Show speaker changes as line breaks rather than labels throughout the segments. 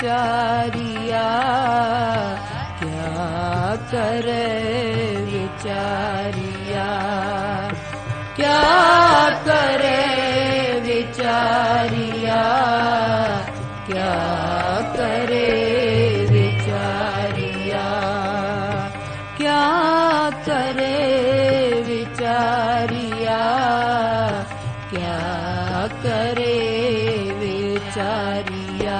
विचारिया क्या करे विचारिया क्या करे विचारिया क्या करे विचारिया क्या करे विचारिया क्या करे विचारिया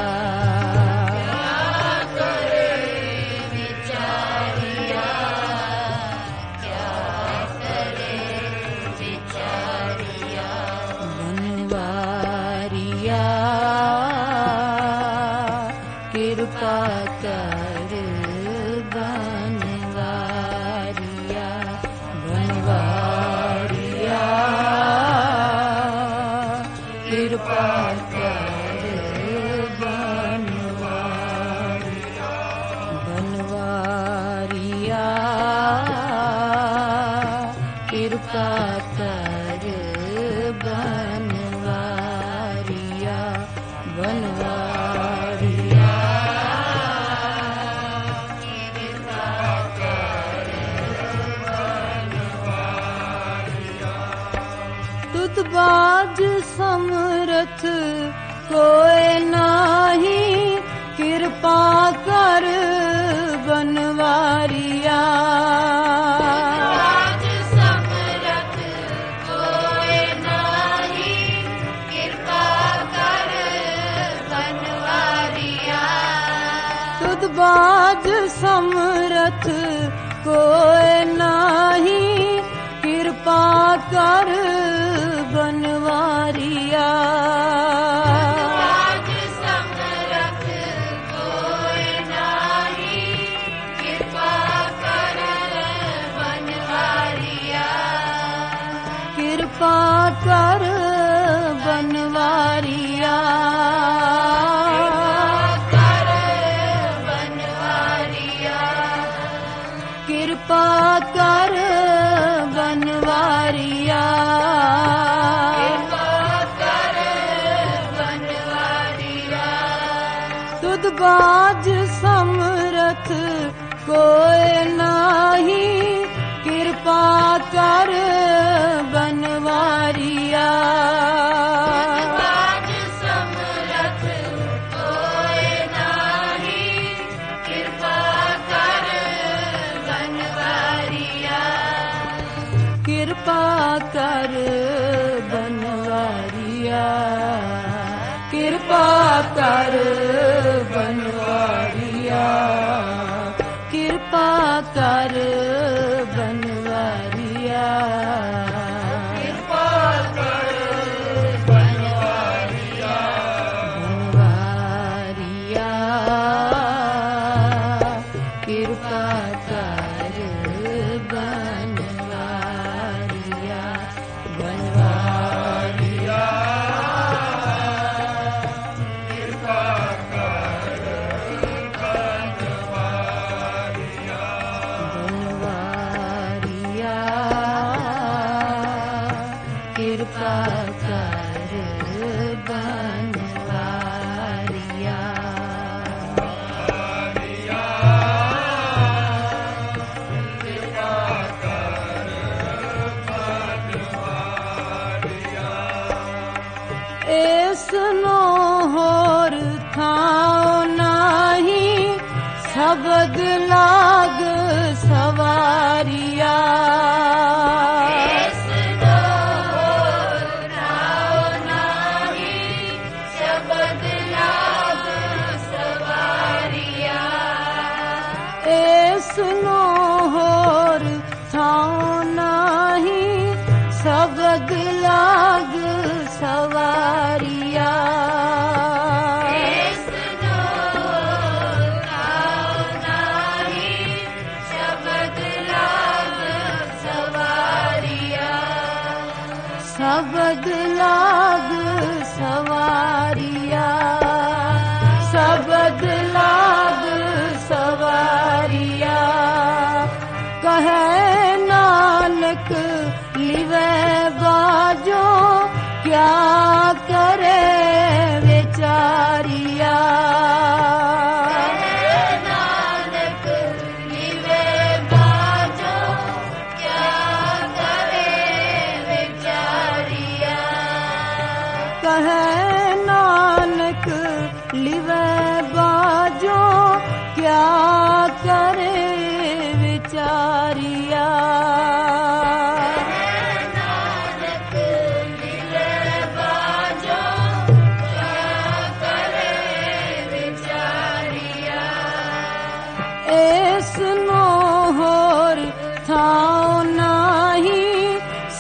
कृपा कर बनवारिया बनवारिया कृपा कर बनवारिया बनवारिया कृपा कर बनवारिया बनवारिया तुदबाज समरथ कोई नाही कृपा कर बनवारिया समरथ कोई नाही कृपा कर बनवारिया तुदबाज समरथ कोई नाही कृपा कर बनवारिया समरथ कोई नाही कृपा कर बनवारिया कृपा कर बनवारिया कृपा कर बनवारिया तुदबाज समरथ कोई नाही कृपा कर बनवारिया समरथ कोई नाही कृपा कर बनवारिया कृपा कर बनवारिया कृपा कर बनवारिया कृपा कर बनवारिया कृपा कर बनवारिया बनवारिया कृपा कर बनवारिया बनवारिया कृपा कर बनवारिया ऐसनो होर थाओ नाही शब्द लाग सवारिया सुनो होर थाओ नाही शब्द लाग सवारिया शब्द लाग सवारिया शब्द लाग सवारिया कहे नानक लिवे बाजो क्या करे विचारिया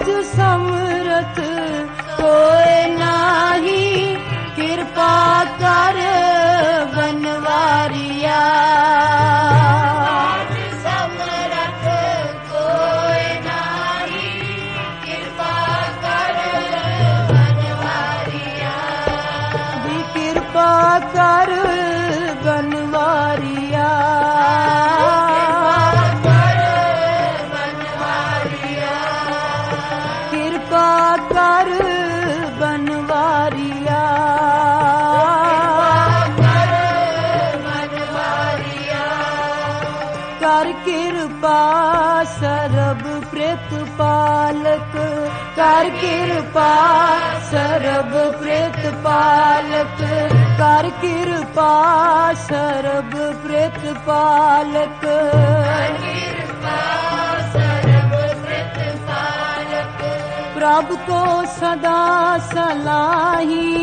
साज समरथ कोई नाही, कृपा कर बनवारिया। समरथ कोई नाही, कृपा कर बनवारिया। कृपा कर बनवारिया। कृपा कर बनवारिया। कर कृपा सरब प्रेतपालक, कर कृपा सरब प्रेतपालक, कर कृपा सरब प्रेतपालक। प्रभु को सदा सलाही,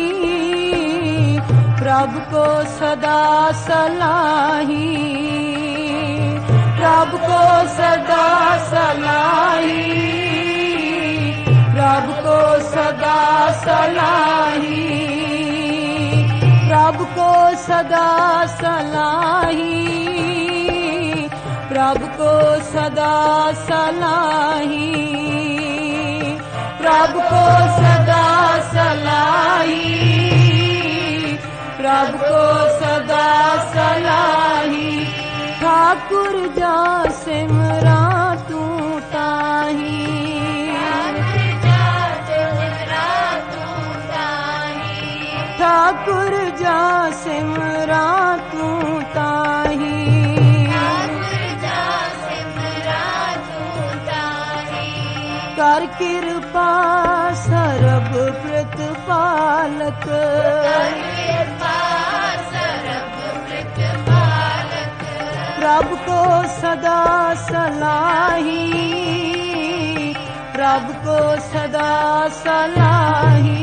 प्रभु को सदा सलाही, प्रभु को सदा सलाही, प्रभु को सदा सलाही, प्रभु को सदा सलाही, प्रभु को सदा सलाही, प्रभु को सदा सलाही, प्रभु को सदा सलाही। ठाकुर जा सिमरा तू ताही, ठाकुर जा सिमरा तू ताही। कर कृपा सरब प्रतिपालक, प्रभु को सदा सलाही, प्रभु को सदा सलाही,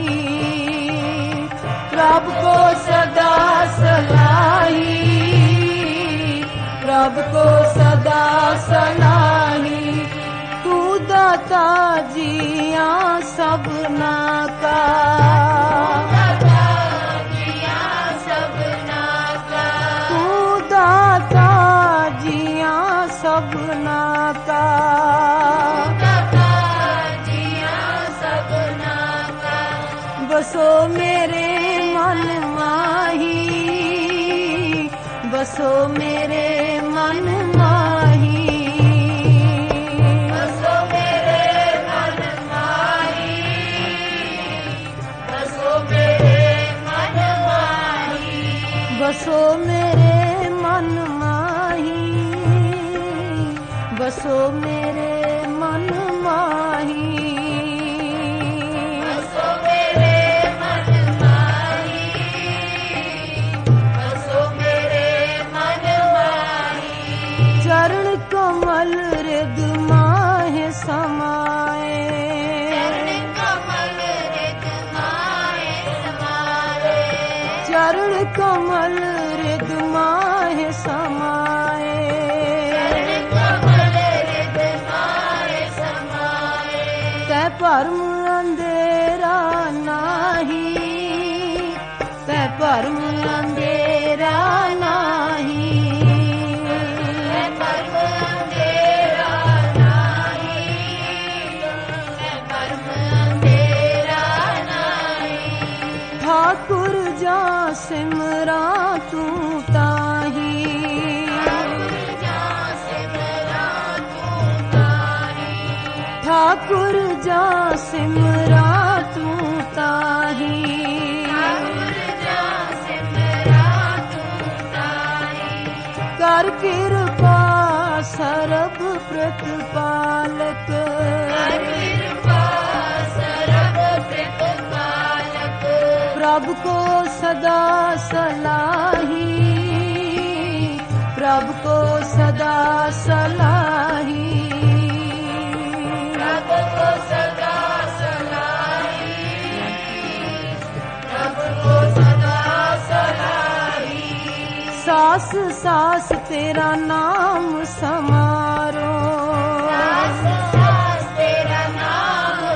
प्रभु को सदा सलाही, प्रभु को सदा सलाही। तू दाता जिया सबना का, तू दाता जिया सबना का, बसो मेरे मन माही, बसो मेरे मन माही, बसो मेरे मन माही, बसो मेरे मन माही, बसो मेरे मन माही, बसो मेरे मन माही। चरण कमल हृद माहे समाए, चरण कमल हृद माहे समाए, चरण कमल हृद माहे समाए, तै भरम अंधेरा नाही, तै भरम अंधेरा नाही, तै भरम अंधेरा नाही, तै भरम अंधेरा नाही। ठाकुर जा सिमरा तू ताही, ठाकुर जा सिमरा तू ताही, कर कृपा सरब प्रतिपालक, प्रभु को सदा सलाही, प्रभु को सदा सलाही, प्रभु को सदा सलाही, प्रभु को सदा सलाही। सास सास तेरा नाम समारो, सास सास तेरा नाम